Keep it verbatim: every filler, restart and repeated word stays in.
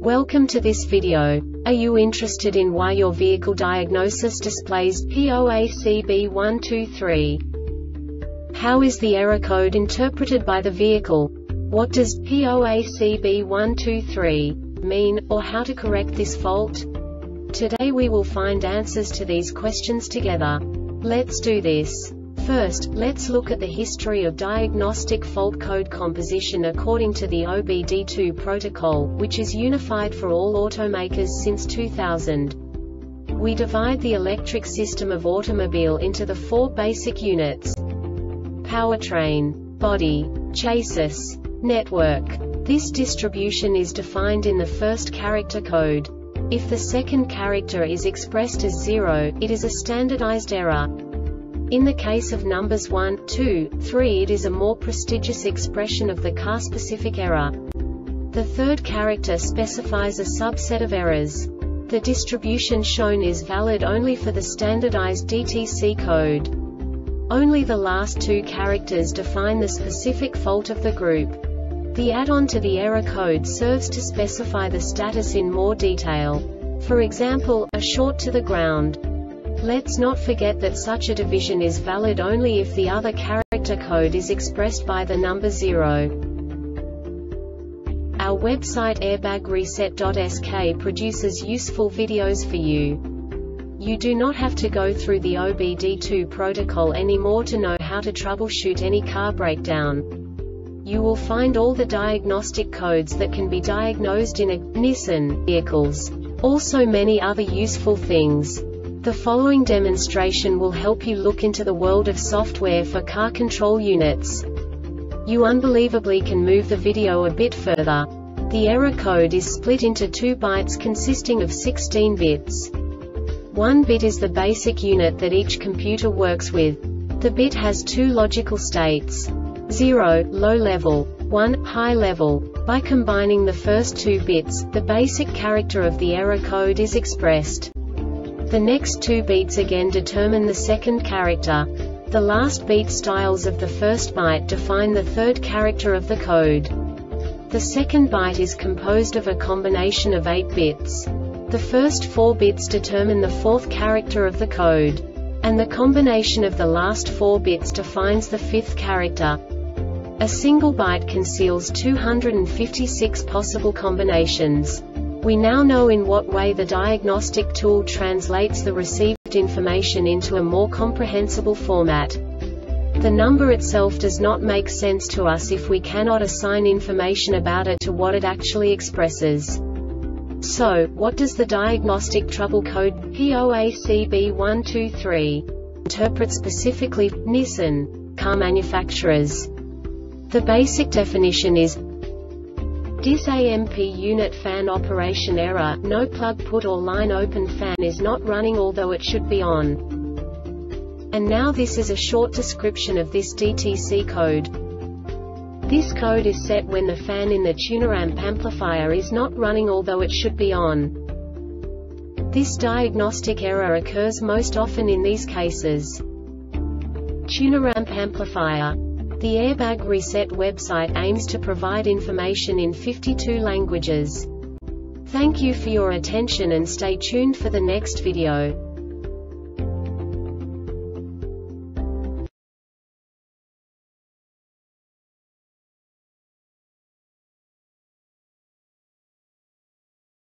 Welcome to this video. Are you interested in why your vehicle diagnosis displays P O A C B one two three? How is the error code interpreted by the vehicle? What does P O A C B one two three mean, or how to correct this fault? Today we will find answers to these questions together. Let's do this. First, let's look at the history of diagnostic fault code composition according to the O B D two protocol, which is unified for all automakers since two thousand. We divide the electric system of automobile into the four basic units: powertrain, body, chassis, network. This distribution is defined in the first character code. If the second character is expressed as zero, it is a standardized error. In the case of numbers one, two, three, it is a more prestigious expression of the car-specific error. The third character specifies a subset of errors. The distribution shown is valid only for the standardized D T C code. Only the last two characters define the specific fault of the group. The add-on to the error code serves to specify the status in more detail. For example, a short to the ground. Let's not forget that such a division is valid only if the other character code is expressed by the number zero. Our website airbag reset dot S K produces useful videos for you. You do not have to go through the O B D two protocol anymore to know how to troubleshoot any car breakdown. You will find all the diagnostic codes that can be diagnosed in a Nissan vehicles. Also many other useful things. The following demonstration will help you look into the world of software for car control units. You unbelievably can move the video a bit further. The error code is split into two bytes consisting of sixteen bits. One bit is the basic unit that each computer works with. The bit has two logical states: zero, low level, one, high level. By combining the first two bits, the basic character of the error code is expressed. The next two beats again determine the second character. The last beat styles of the first byte define the third character of the code. The second byte is composed of a combination of eight bits. The first four bits determine the fourth character of the code. And the combination of the last four bits defines the fifth character. A single byte conceals two hundred fifty-six possible combinations. We now know in what way the diagnostic tool translates the received information into a more comprehensible format. The number itself does not make sense to us if we cannot assign information about it to what it actually expresses. So, what does the diagnostic trouble code P O A C B one two three interpret specifically for Nissan car manufacturers? The basic definition is dis A M P unit fan operation error, no plug put or line open fan is not running although it should be on. And now this is a short description of this D T C code. This code is set when the fan in the tuner amp amplifier is not running although it should be on. This diagnostic error occurs most often in these cases: tuner amp amplifier. The Airbag Reset website aims to provide information in fifty-two languages. Thank you for your attention and stay tuned for the next video.